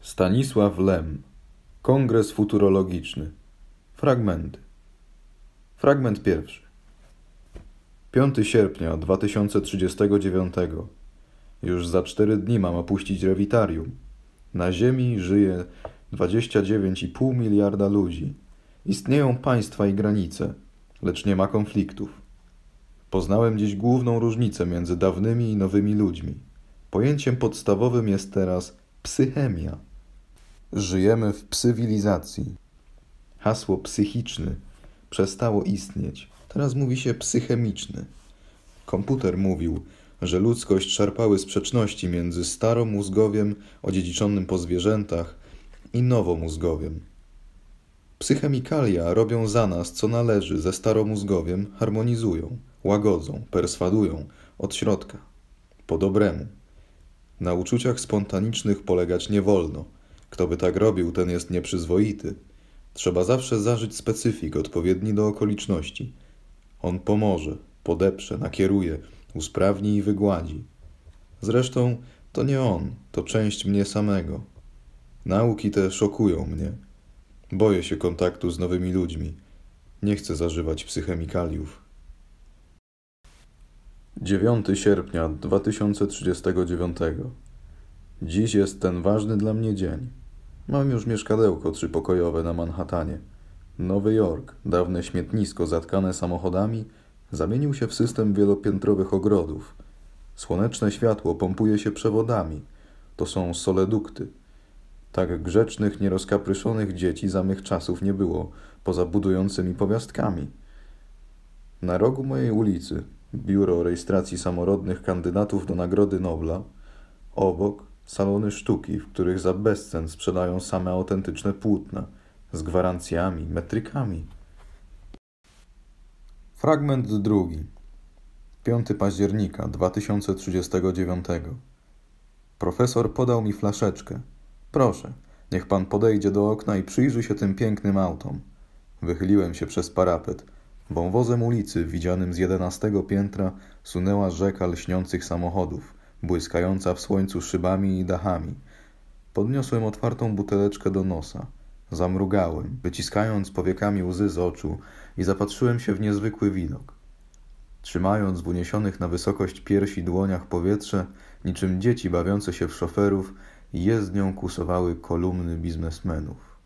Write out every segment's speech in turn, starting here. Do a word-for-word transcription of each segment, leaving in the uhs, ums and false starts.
Stanisław Lem. Kongres futurologiczny. Fragmenty. Fragment pierwszy. piątego sierpnia dwa tysiące trzydziestego dziewiątego. Już za cztery dni mam opuścić rewitarium. Na Ziemi żyje dwadzieścia dziewięć i pół miliarda ludzi. Istnieją państwa i granice, lecz nie ma konfliktów. Poznałem dziś główną różnicę między dawnymi i nowymi ludźmi. Pojęciem podstawowym jest teraz psychemia. Żyjemy w psywilizacji. Hasło psychiczny przestało istnieć. Teraz mówi się psychemiczny. Komputer mówił, że ludzkość szarpały sprzeczności między staromózgowiem odziedziczonym po zwierzętach i nowomózgowiem. Psychemikalia robią za nas, co należy ze staromózgowiem, harmonizują, łagodzą, perswadują od środka, po dobremu. Na uczuciach spontanicznych polegać nie wolno. Kto by tak robił, ten jest nieprzyzwoity. Trzeba zawsze zażyć specyfik odpowiedni do okoliczności. On pomoże, podeprze, nakieruje, usprawni i wygładzi. Zresztą to nie on, to część mnie samego. Nauki te szokują mnie. Boję się kontaktu z nowymi ludźmi. Nie chcę zażywać psychemikaliów. dziewiątego sierpnia dwa tysiące trzydziestego dziewiątego. Dziś jest ten ważny dla mnie dzień. Mam już mieszkadełko trzypokojowe na Manhattanie. Nowy Jork, dawne śmietnisko zatkane samochodami, zamienił się w system wielopiętrowych ogrodów. Słoneczne światło pompuje się przewodami. To są soledukty. Tak grzecznych, nierozkapryszonych dzieci za mych czasów nie było, poza budującymi powiastkami. Na rogu mojej ulicy biuro rejestracji samorodnych kandydatów do Nagrody Nobla, obok salony sztuki, w których za bezcen sprzedają same autentyczne płótna, z gwarancjami, metrykami. Fragment drugi. piątego października dwa tysiące trzydziestego dziewiątego. Profesor podał mi flaszeczkę. Proszę, niech pan podejdzie do okna i przyjrzy się tym pięknym autom. Wychyliłem się przez parapet. Wąwozem ulicy, widzianym z jedenastego piętra, sunęła rzeka lśniących samochodów, błyskająca w słońcu szybami i dachami. Podniosłem otwartą buteleczkę do nosa. Zamrugałem, wyciskając powiekami łzy z oczu i zapatrzyłem się w niezwykły widok. Trzymając w uniesionych na wysokość piersi dłoniach powietrze, niczym dzieci bawiące się w szoferów, jezdnią kursowały kolumny biznesmenów.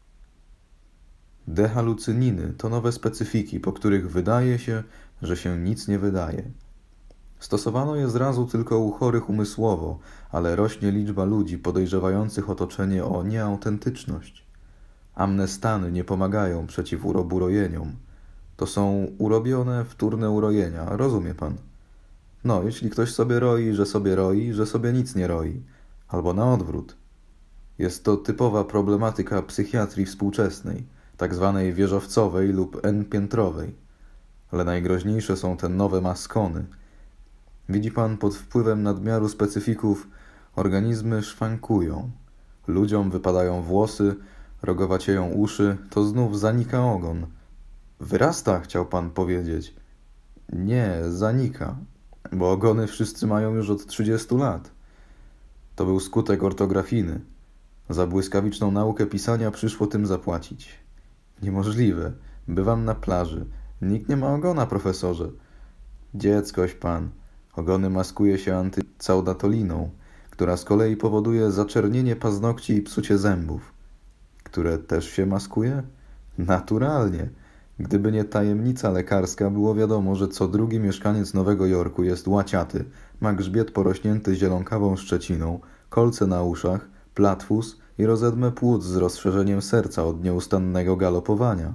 Dehalucyniny to nowe specyfiki, po których wydaje się, że się nic nie wydaje. Stosowano je zrazu tylko u chorych umysłowo, ale rośnie liczba ludzi podejrzewających otoczenie o nieautentyczność. Amnestany nie pomagają przeciw uroburojeniom. To są urobione wtórne urojenia, rozumie pan? No, jeśli ktoś sobie roi, że sobie roi, że sobie nic nie roi. Albo na odwrót. Jest to typowa problematyka psychiatrii współczesnej, tak zwanej wieżowcowej lub N-piętrowej. Ale najgroźniejsze są te nowe maskony. Widzi pan, pod wpływem nadmiaru specyfików organizmy szwankują. Ludziom wypadają włosy, rogowacieją uszy, to znów zanika ogon. Wyrasta, chciał pan powiedzieć. Nie, zanika, bo ogony wszyscy mają już od trzydziestu lat. To był skutek ortografiny. Za błyskawiczną naukę pisania przyszło tym zapłacić. Niemożliwe. Bywam na plaży. Nikt nie ma ogona, profesorze. Dzieckoś pan. Ogony maskuje się antycaudatoliną, która z kolei powoduje zaczernienie paznokci i psucie zębów. Które też się maskuje? Naturalnie. Gdyby nie tajemnica lekarska, było wiadomo, że co drugi mieszkaniec Nowego Jorku jest łaciaty, ma grzbiet porośnięty zielonkawą szczeciną, kolce na uszach, platfus i rozedmę płuc z rozszerzeniem serca od nieustannego galopowania.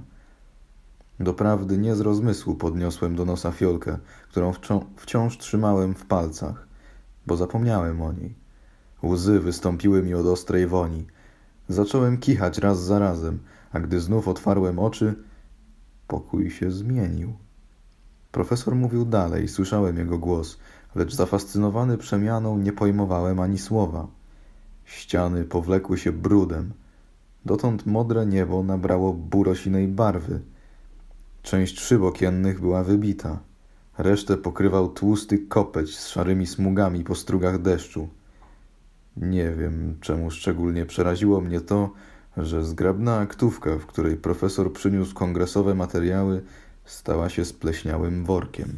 Doprawdy nie z rozmysłu podniosłem do nosa fiolkę, którą wcią- wciąż trzymałem w palcach, bo zapomniałem o niej. Łzy wystąpiły mi od ostrej woni. Zacząłem kichać raz za razem, a gdy znów otwarłem oczy, pokój się zmienił. Profesor mówił dalej, słyszałem jego głos, lecz zafascynowany przemianą nie pojmowałem ani słowa. Ściany powlekły się brudem. Dotąd modre niebo nabrało burosinej barwy. Część szyb okiennych była wybita. Resztę pokrywał tłusty kopeć z szarymi smugami po strugach deszczu. Nie wiem, czemu szczególnie przeraziło mnie to, że zgrabna aktówka, w której profesor przyniósł kongresowe materiały, stała się spleśniałym workiem.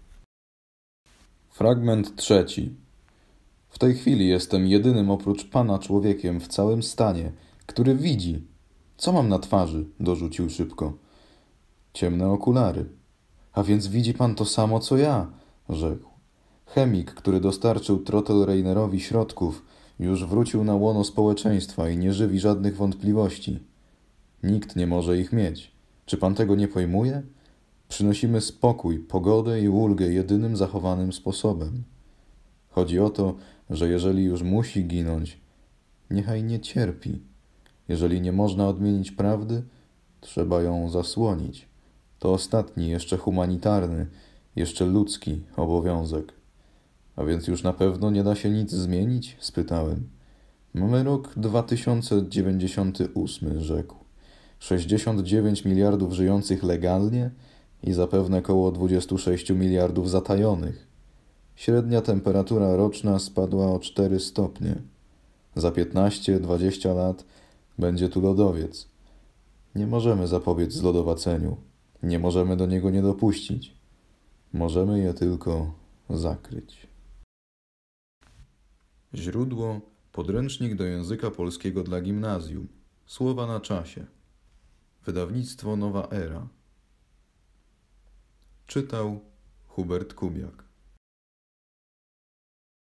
Fragment trzeci. W tej chwili jestem jedynym oprócz pana człowiekiem w całym stanie, który widzi. Co mam na twarzy? Dorzucił szybko. Ciemne okulary. A więc widzi pan to samo, co ja, rzekł. Chemik, który dostarczył Trottelreinerowi środków, już wrócił na łono społeczeństwa i nie żywi żadnych wątpliwości. Nikt nie może ich mieć. Czy pan tego nie pojmuje? Przynosimy spokój, pogodę i ulgę jedynym zachowanym sposobem. Chodzi o to, że jeżeli już musi ginąć, niechaj nie cierpi. Jeżeli nie można odmienić prawdy, trzeba ją zasłonić. To ostatni, jeszcze humanitarny, jeszcze ludzki obowiązek. A więc już na pewno nie da się nic zmienić? Spytałem. Mamy rok dwa tysiące dziewięćdziesiąty ósmy, rzekł. sześćdziesiąt dziewięć miliardów żyjących legalnie i zapewne koło dwadzieścia sześć miliardów zatajonych. Średnia temperatura roczna spadła o cztery stopnie. Za piętnaście dwadzieścia lat będzie tu lodowiec. Nie możemy zapobiec zlodowaceniu. Nie możemy do niego nie dopuścić. Możemy je tylko zakryć. Źródło: Podręcznik do języka polskiego dla gimnazjum. Słowa na czasie. Wydawnictwo Nowa Era. Czytał Hubert Kubiak.